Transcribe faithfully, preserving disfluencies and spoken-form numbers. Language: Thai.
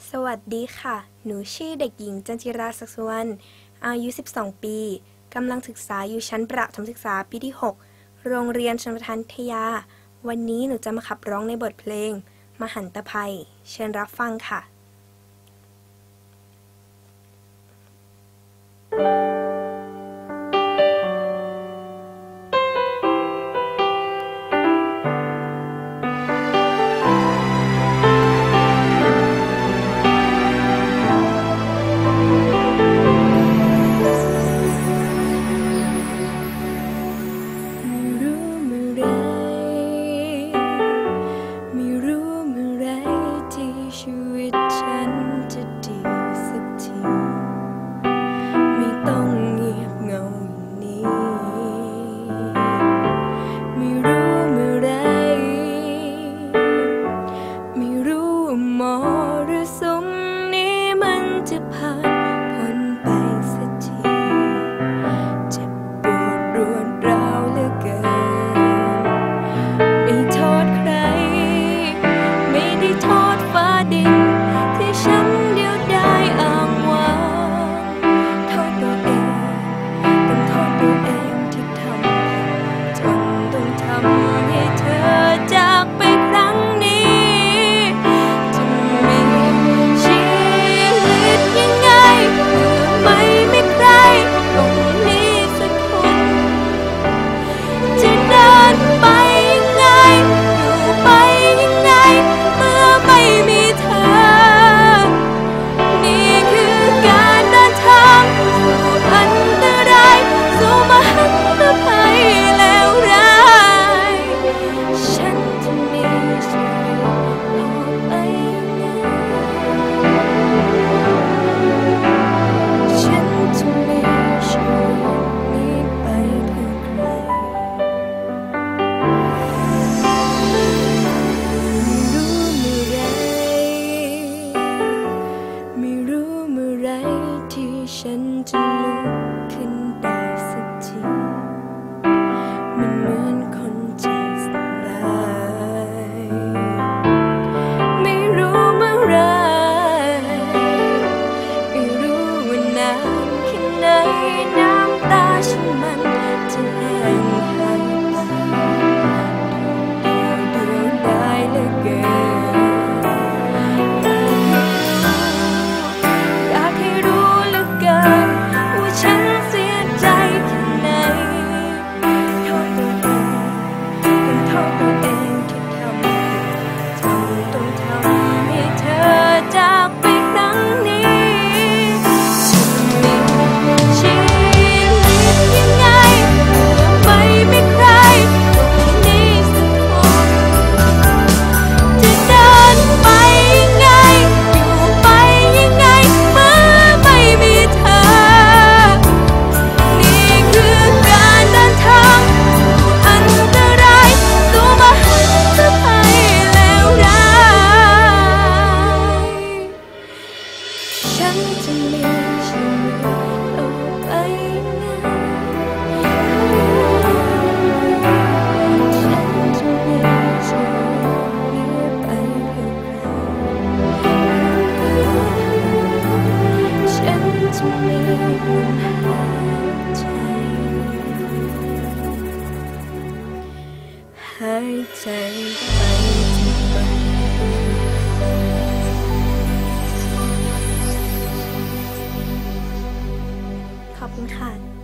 สวัสดีค่ะ หนูชื่อเด็กหญิงจันจิรา ศักดิ์สุวรรณ อายุ สิบสอง ปี กำลังศึกษาอยู่ชั้นประถมศึกษาปีที่ หก โรงเรียนชลประทานวิทยา วันนี้หนูจะมาขับร้องในบทเพลง มหันตภัย เชิญรับฟังค่ะชีวิตฉันจะดีสักทีไม่ต้องเงียบเงาอย่างนี้ไม่รู้เมื่อไรไม่รู้มรสุมนี้มันจะผ่านพ้นไปสักทีเจ็บปวดรวดร้าวเหลือเกินไม่โทษใครไม่ได้โทษฟ้าดินที่ฉันเดียวดายอ้างว้างโทษตัวเองต้องโทษตัวเองที่ทำจนต้องทำให้เธอจากไปครั้งนี้จะมีชีวิตยังไงเมื่อไม่มีใครตรงนี้สักคนจะเดินไปยังไงอยู่ไปยังไงเมื่อไม่มีเธอนี่คือการเดินทางสู่อันตรายสู่มหันตภัยแล้วร้ายฉันจะมีชีวิตต่อไปยังไงฉันจะมีชีวิตนี้ไปเพื่อใครไม่รู้เมื่อไรที่ฉันจะลุกขึ้นได้สักทีมันเหมือนคนใจสลายไม่รู้เมื่อไรไม่รู้ว่านานแค่ไหนน้ำตาฉันมันจะแห้งหายไปเดียวเดียวได้เหลือเกินอยากให้รู้เหลือเกินว่าฉันเสียใจแค่ไหนโทษตัวเองต้องโทษตัวเองที่ทำจนต้องทำให้เธอจากไปครั้งนี้จะมีชีวิตยังไงเมื่อไม่มีใครตรงนี้สักคนจะเดินไปยังไงอยู่ไปยังไงเมื่อไม่มีเธอนี่คือการเดินทางสู่อันตรายสู่มหันตภัยแล้วร้ายฉันจะมีชีวิตต่อไปยังไงฉันจะมีชีวิตนี้ไปเพื่อใครฉันจะมีลมหายใจหายใจไปถึงฝันขอบคุณค่ะ